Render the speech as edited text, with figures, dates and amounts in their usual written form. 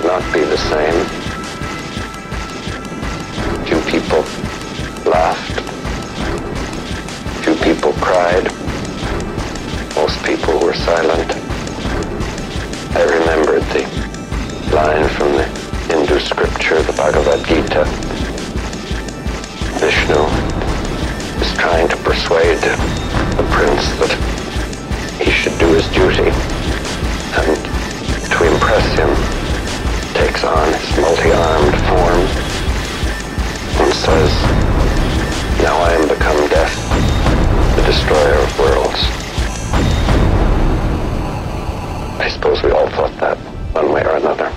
not be the same. Few people laughed. Few people cried. Most people were silent. I remembered the line from the Hindu scripture, the Bhagavad Gita. Vishnu is trying to persuade the prince that he should do his duty, and to impress him takes on his multi-armed form and says, "Now I am become death, the destroyer of worlds." I suppose we all thought that one way or another.